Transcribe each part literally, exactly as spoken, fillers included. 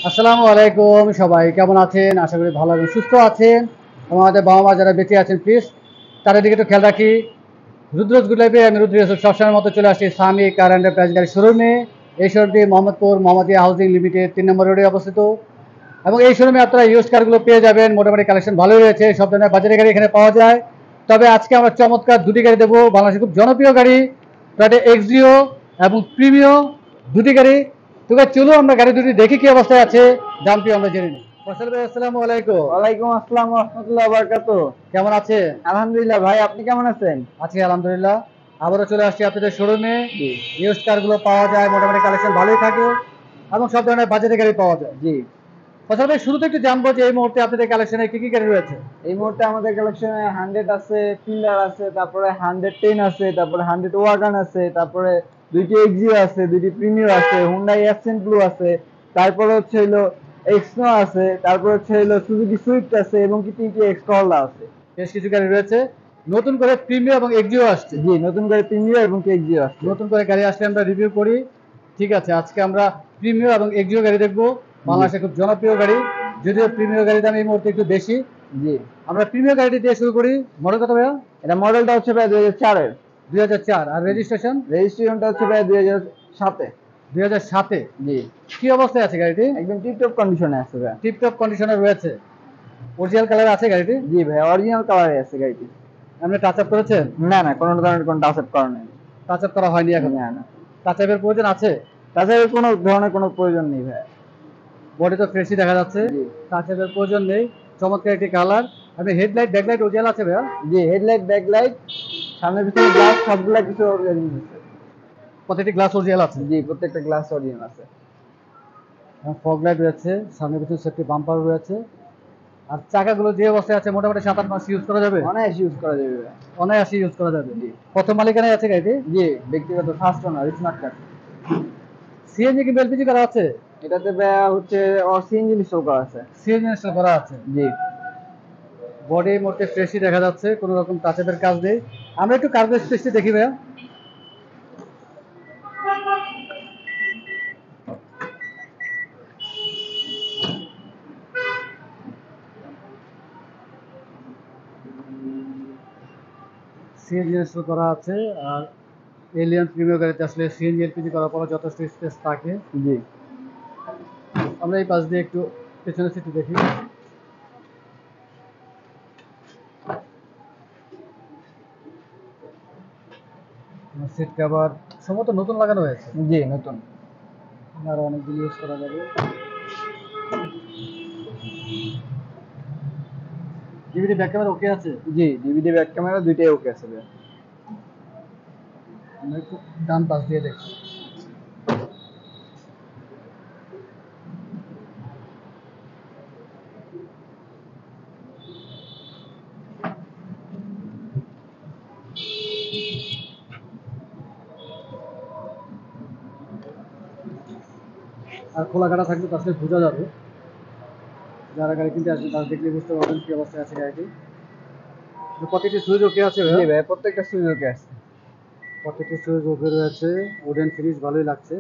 আসসালামু আলাইকুম, সবাই কেমন আছেন? আশা করি ভালো এবং সুস্থ আছেন। এবং আমাদের বাবা মা যারা বেঁচে আছেন প্লিজ তাদের দিকে একটু খেয়াল রাখি। রুদ্রজ গুলাইবে আমি রুদ্র ইউসুফ সবসময়ের মতো চলে আসছি সামি কার এন্টারপ্রাইজ গাড়ি শোরুমে। এই শোরুমটি মোহাম্মদপুর মোহাম্মদিয়া হাউজিং লিমিটেড তিন নম্বর রোডে অবস্থিত। এবং এই শোরুমে আপনারা ইউজ কারগুলো পেয়ে যাবেন, মোটামুটি কালেকশন ভালোই রয়েছে, সব ধরনের বাজারের গাড়ি এখানে পাওয়া যায়। তবে আজকে আমরা চমৎকার দুটি গাড়ি দেবো, বাংলাদেশের খুব জনপ্রিয় গাড়ি টয়োটা এক্সিও এবং প্রিমিও দুটি গাড়ি। তোকে চলো আমরা গাড়ি দুটি দেখি কি অবস্থায় আছে, দামটি আমরা জেনে নিই। ফয়সাল ভাই আসসালামু আলাইকুম। ওয়ালাইকুম আসসালাম ওয়া রাহমাতুল্লাহি ওয়া বারাকাতুহু। কেমন আছে? আলহামদুলিল্লাহ ভাই, আপনি কেমন আছেন? আছি আলহামদুলিল্লাহ। আবারও চলে আসছি আপনাদের শোরুমে। জি ইউজ কারগুলো পাওয়া যায়, মোটামুটি কালেকশন ভালোই থাকে এবং সব ধরনের বাজেটের গাড়ি পাওয়া যায়। জি ফয়সাল ভাই শুরুতে একটু জানবো যে এই মুহূর্তে আপনাদের কালেকশনে কি কি গাড়ি রয়েছে? এই মুহূর্তে আমাদের কালেকশনে হান্ড্রেড আছে, পিলার আছে, তারপরে হান্ড্রেড টেন আছে, তারপরে হান্ড্রেড ওয়াগান আছে, তারপরে দুইটি এক্সিও আছে, দুইটি প্রিমিয়ার আছে, হুন্ডাই অ্যাকসেন্ট ব্লু আছে, তারপরে হচ্ছে হলো এক্সনো আছে, তারপরে হচ্ছে হলো সুজুকি সুইফট আছে এবং কি তিনটি এক্সকর্লা আছে। বেশ কিছু গাড়ি রয়েছে। নতুন করে প্রিমিয়ার এবং এক্সিও আসছে। জি, নতুন করে প্রিমিয়ার এবং কি এক্সিও আসছে। নতুন করে গাড়ি আসলে আমরা রিভিউ করি। ঠিক আছে, আজকে আমরা প্রিমিয়ার এবং এক্সিও গাড়ি দেখবো। বাংলাদেশের খুব জনপ্রিয় গাড়ি, যদিও প্রিমিয়ার গাড়ির দাম এই মুহূর্তে একটু বেশি। জি, আমরা প্রিমিয়ার গাড়িটি দিয়ে শুরু করি। মডেল কত ভাইয়া? এটা মডেলটা হচ্ছে প্রায় দুই হাজার চারের। দুই হাজার চার। আর রেজিস্ট্রেশন? রেজিস্ট্রেশনটা হচ্ছে প্রায় দুই হাজার সাতে। দুই হাজার সাতে। জি, কি অবস্থায় আছে গাড়িটি? একদম টিপটপ কন্ডিশনে আছে ভাই। টিপটপ কন্ডিশনে রয়েছে। অরিজিনাল কালার আছে গাড়িটি? জি ভাই, অরিজিনাল কালারে আছে গাড়িটি। আপনি টাচ আপ করেছেন? না না, কোনো ধরনের কোনো টাচ আপ করা নেই। টাচ আপ করা হয়নি এখন? না না, টাচ আপের প্রয়োজন আছে? তাছাড়া কোনো ধরনের কোনো প্রয়োজন নেই ভাই। বডি তো ফ্রেশই দেখা যাচ্ছে, জি টাচ আপের প্রয়োজন নেই। চমৎকার একটি কালার। আপনি হেডলাইট ব্যাকলাইট অরিজিনাল আছে ভাইয়া? জি, হেডলাইট, ব্যাকলাইট, সামনের পিছনে গ্লাস সবগুলা কিছু অরিজিনাল আছে। প্রত্যেকটি গ্লাস অরিজিনাল আছে। জি, প্রত্যেকটা গ্লাস অরিজিনাল আছে। ফগ লাইট রয়েছে, সামনে পিছনে সেফটি বাম্পার রয়েছে। আর চাকাগুলো যে অবস্থায় আছে মোটামুটি সাত আট মাস ইউজ করা যাবে, অনায়াসে ইউজ করা যাবে ভাই। অনায়াসে ইউজ করা যাবে। জি প্রথম মালিকানায় আছে গাড়িটি? জি, ব্যক্তিগত first owner smart card. CNG কি এলপিজি করা আছে? এটাতে ভাই হচ্ছে অর সিএনজি ইনস্টল করা আছে। সিএনজি ইনস্টল করা আছে। জি বডি মোটে ফ্রেশই দেখা যাচ্ছে, কোনো রকম টাচ আপের কাজ নেই। আমরা একটু কার্গো স্পেসটি দেখি ভাইয়া। সিএনজি ইনস্টল করা আছে। আর এলিয়ন প্রিমিয়ার গাড়িতে আসলে সিএনজি এলপিজি করার পর যথেষ্ট স্পেস থাকে। জি আমরা এই পাশ দিয়ে একটু পেছনের সিটটি দেখি। সিট কভার সম্ভবত নতুন লাগানো হয়েছে। জি, নতুন। আরো অনেকদিন ইউজ করা যাবে। ডিভিডি ব্যাক ক্যামেরা ওকে আছে? জি, ডিভিডি ব্যাক ক্যামেরা দুইটাই ওকে আছে ভাই। আমরা একটু ডান পাশ দিয়ে দেখি। আর খোলা কাটা থাকলে তো আসলে বোঝা যাবে। যারা গাড়ি কিনতে আসবে তারা দেখলে বুঝতে পারবেন কি অবস্থায় আছে গাড়িটি। প্রত্যেকটি সুইচ ওকে আছে জি ভাইয়া? ভাই, প্রত্যেকটা সুইচ ওকে আছে। প্রত্যেকটি সুইচ ওকে রয়েছে। উডেন ফিনিশ ভালোই লাগছে।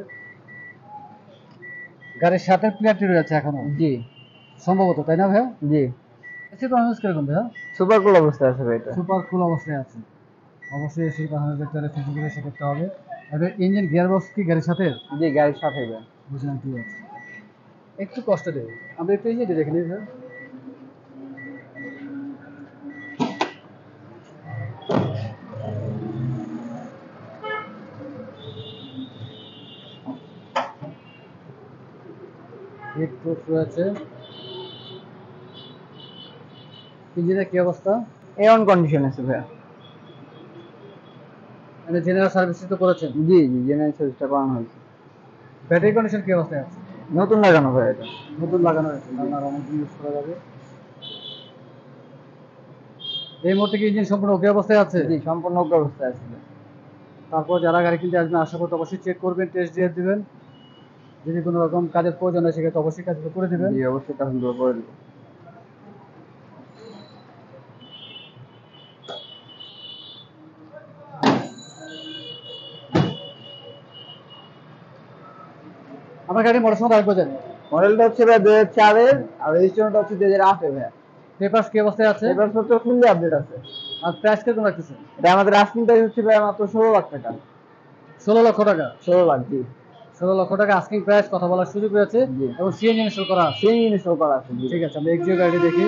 গাড়ির সাথে প্লেটটি রয়েছে এখনো জি সম্ভবত, তাই না ভাইয়া? জি, এসি পারফরমেন্স কিরকম ভাইয়া? সুপার কুল অবস্থায় আছে ভাই এটা। সুপার কুল অবস্থায় আছে। অবশ্যই এসির পারফরমেন্স দেখতে হলে ফিজিক্যালি সে করতে হবে। এবার ইঞ্জিন গিয়ার বক্স কি গাড়ির সাথে? জি, গাড়ির সাথে ভাই। বুঝলাম, ঠিক আছে। একটু কষ্ট দেবে, আমরা একটু ইঞ্জিনটি দেখে নিই ভাইয়া। হিট প্রুফ রয়েছে। ইঞ্জিনের কি অবস্থা? এ অন কন্ডিশন আছে ভাইয়া। মানে জেনারেল সার্ভিসিং তো করেছেন? জি জি, জেনারেল সার্ভিসটা করানো হয়েছে। ব্যাটারি কন্ডিশন কি অবস্থায় আছে? নতুন লাগানো ভাই এটা। নতুন লাগানো হয়েছে, আপনার অনেকদিন ইউজ করা যাবে। এই মুহূর্তে কি ইঞ্জিন সম্পূর্ণ ওকে অবস্থায় আছে? জি, সম্পূর্ণ ওকে অবস্থায় আছে। তারপর যারা গাড়ি কিনতে আসবেন আশা করতে অবশ্যই চেক করবেন, টেস্ট দিয়ে দিবেন। যদি কোনো রকম কাজের প্রয়োজন হয় সেক্ষেত্রে অবশ্যই কাজগুলো করে দিবেন। জি, অবশ্যই কাজগুলো করে দেবো। আমার গাড়ি মোটর সময় আরেকবার জানি। মডেলটা হচ্ছে ভাই দুই হাজার চার এর, আর রেজিস্ট্রেশনটা হচ্ছে দুই হাজার আট এর ভাই। পেপারস কি অবস্থায় আছে? পেপারস হচ্ছে ফুললি আপডেট আছে। আর প্রাইস কিরকম রাখতেছেন? এটা আমাদের আস্কিং প্রাইস হচ্ছে ভাই মাত্র ষোলো লাখ টাকা। ষোলো লক্ষ টাকা? ষোলো লাখ, জি। ষোলো লক্ষ টাকা আস্কিং প্রাইস, কথা বলার সুযোগ রয়েছে জি। এবং সিএনজি ইনস্টল করা আছে। সিএনজি ইনস্টল করা আছে, জি। ঠিক আছে, আমরা এক্সিও গাড়ি দেখি।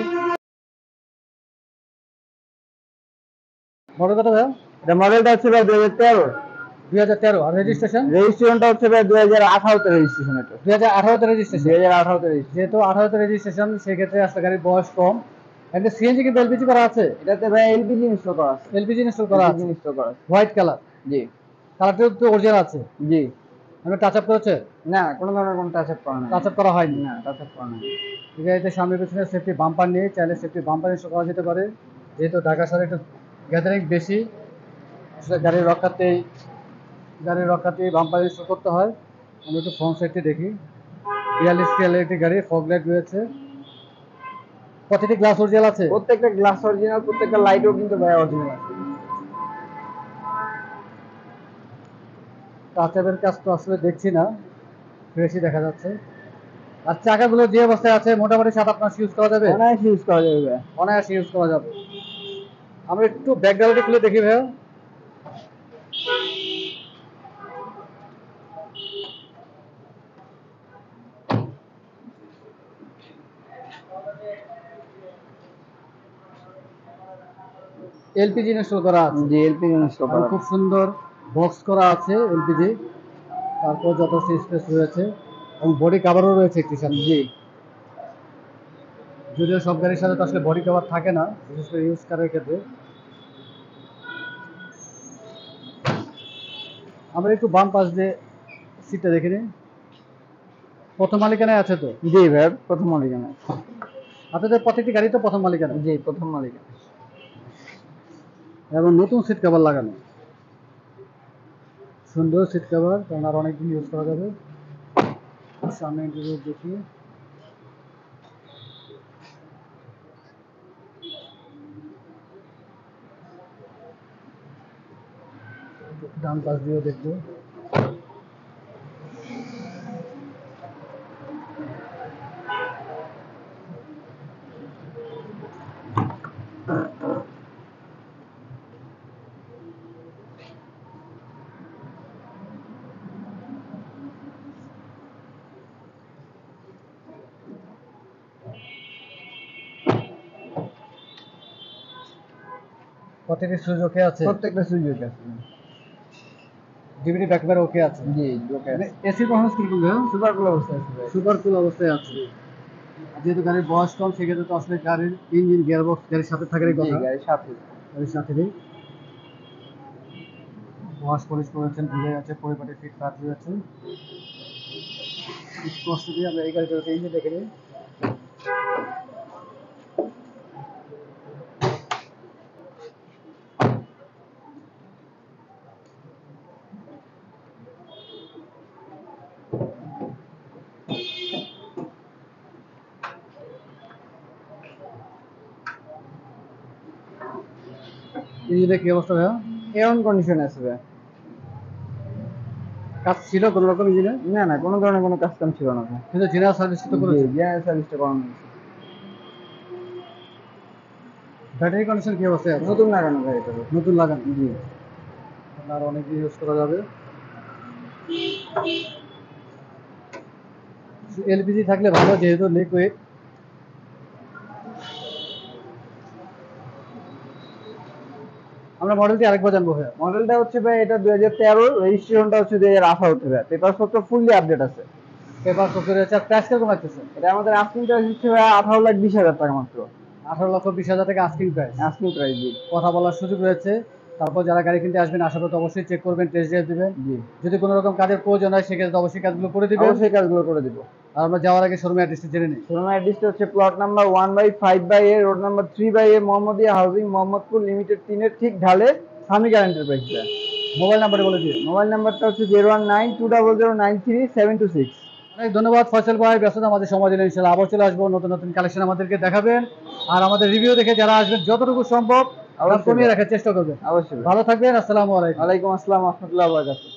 মডেল কত ভাইয়া? এটা মডেলটা হচ্ছে ভাই দুই হাজার তেরো। দুই হাজার তেরো। আর রেজিস্ট্রেশন? রেজিস্ট্রেশনটা হচ্ছে ভাই দুই হাজার আঠারো তে রেজিস্ট্রেশন। এটা দুই হাজার আঠারো তে রেজিস্ট্রেশন। দুই হাজার আঠারো তে রেজিস্ট্রেশন। যেহেতু আঠারো তে রেজিস্ট্রেশন, সেক্ষেত্রে আসলে গাড়ির বয়স কম। একটা সিএনজি কিন্তু এলপিজি করা আছে? এটাতে ভাই এলপিজি ইনস্টল করা আছে। এলপিজি ইনস্টল করা আছে, ইনস্টল করা আছে। White colour? জি। কালারটা তো অরিজিনাল আছে? জি। আমরা টাচ আপ করেছে? না, কোনো ধরনের কোনো টাচ আপ করা নাই। টাচ আপ করা হয়নি? না, টাচ আপ করা নাই। এই গাড়িতে সামনে পেছনে সেফটি বাম্পার নিয়ে চাইলে সেফটি বাম্পার ইনস্টল করা যেতে পারে। যেহেতু ঢাকা শহরে একটু গ্যাদারিং বেশি, আসলে গাড়ির রক্ষাতেই গাড়ির রক্ষাতেই বাম্পার ইনস্টল করতে হয়। আমরা একটু ফ্রন্ট সাইডটি দেখি। বিয়াল্লিশ স্কেলের একটি গাড়ি, ফগ লাইট রয়েছে। প্রতিটি গ্লাস অরিজিনাল আছে? প্রত্যেকটা গ্লাস অরিজিনাল, প্রত্যেকটা লাইটও কিন্তু ভাই অরিজিনাল আছে। টাচ আপের কাজ তো আসলে দেখছি না, ফ্রেশই দেখা যাচ্ছে। আর চাকাগুলো যে অবস্থায় আছে মোটামুটি সাত আট মাস ইউজ করা যাবে? অনায়াসে ইউজ করা যাবে ভাই। অনায়াসে ইউজ করা যাবে। আমরা একটু ব্যাকগ্রাউন্ডে খুলে দেখি ভাইয়া। এলপিজি ইনস্টল করা আছে? জি, এলপিজি ইনস্টল করা। খুব সুন্দর বক্স করা আছে এলপিজি। তারপর যথেষ্ট স্পেস রয়েছে এবং বডি কভারও রয়েছে একটি সাথে। জি। যদিও সব গাড়ির সাথে তো আসলে বডি কভার থাকে না, বিশেষ করে ইউজ কারের ক্ষেত্রে। আমরা একটু বাম পাশ দিয়ে সিটটা দেখে নিই। প্রথম মালিকানায় আছে তো? জি ভাই, প্রথম মালিকানা। আপনাদের প্রত্যেকটি গাড়ি তো প্রথম মালিকানা? জি, প্রথম মালিকানা। এবং নতুন সিট কভার লাগানো, সুন্দর সিট কভার, কারণ আর অনেকদিন ইউজ করা যাবে। সামনে ইন্টেরিয়র দেখি। ডান পাশ দিয়েও দেখবো। প্রত্যেকটি সুইচ ওকে আছে? প্রত্যেকটা সুইচ ওকে আছে। ডিভিডি ব্যাকবার ওকে আছে? জি, ওকে আছে। এসি পারফরম্যান্স কিরকম ভাইয়া? সুপার কুল অবস্থায় আছে ভাই। সুপার কুল অবস্থায় আছে। যেহেতু গাড়ির বয়স কম, সেক্ষেত্রে তো আসলে গাড়ির ইঞ্জিন গিয়ারবক্স গাড়ির সাথে থাকারই জি, কথা। গাড়ির সাথে। গাড়ির সাথেই ওয়াশ পলিশ করেছেন, ধুলে আছে, পরিপাটি ফিট কাট রয়েছে। কষ্ট দিয়ে আমরা এই গাড়িটাকে ইঞ্জিন দেখে নিই। ইঞ্জিনের কি অবস্থা ভাইয়া? এমন কন্ডিশন আছে ভাই। কাজ ছিল কোনো রকম ইঞ্জিনে? না না, কোনো ধরনের কোনো কাজ কাম ছিল না ভাই। কিন্তু জেনারেল সার্ভিস তো করেছে? জি, জেনারেল সার্ভিসটা করানো হয়েছে। ব্যাটারি কন্ডিশন কি অবস্থায় আছে? নতুন লাগানো ভাই এটা। নতুন লাগানো? জি। আর অনেক দিন ইউজ করা যাবে। এলপিজি থাকলে ভালো, যেহেতু লিকুইড। আমরা মডেলটি আরেকবার জানবো ভাইয়া। মডেলটা হচ্ছে ভাই এটা দুই হাজার তেরো, রেজিস্ট্রেশনটা হচ্ছে দুই হাজার আঠারো তে ভাই। পেপার পত্র ফুললি আপডেট আছে। পেপার কপি রয়েছে। আর প্রাইস কিরকম লাগতেছে? এটা আমাদের আস্কিং প্রাইস হচ্ছে ভাই আঠারো লাখ বিশ হাজার টাকা মাত্র। আঠারো লক্ষ বিশ হাজার টাকা আস্কিং প্রাইস? আস্কিং প্রাইস, জি। কথা বলার সুযোগ রয়েছে। তারপর যারা গাড়ি কিনতে আসবেন আশা করতে অবশ্যই চেক করবেন, টেস্ট ড্রাইভ দিবেন। জি। যদি কোনো রকম কাজের প্রয়োজন হয় সেক্ষেত্রে অবশ্যই কাজগুলো করে দিবেন। অবশ্যই কাজগুলো করে দিব। আর আমরা যাওয়ার আগে শোরুমের অ্যাড্রেসটা জেনে নিই। শোরুমের অ্যাড্রেসটা হচ্ছে plot number one by five by A, road number three by A, Mohammadia housing, Mohammadpur limited তিনের ঠিক ঢালে সামি কার এন্টারপ্রাইজটা। মোবাইল নাম্বারে বলে দিন। মোবাইল নাম্বারটা হচ্ছে zero one nine two double zero nine three seven two six. অনেক ধন্যবাদ ফয়সাল ভাই, ব্যস্ততা আমাদের সময় দিলেন। ইনশাআল্লাহ আবার চলে আসবো, নতুন নতুন কালেকশন আমাদেরকে দেখাবেন। আর আমাদের রিভিউ দেখে যারা আসবেন যতটুকু সম্ভব দাম কমিয়ে রাখার চেষ্টা করবেন। অবশ্যই। ভালো থাকবেন। আসসালামু আলাইকুম। ওয়ালাইকুম আসসালাম ওয়া রাহমাতুল্লাহি ওয়া বারাকাতুহু।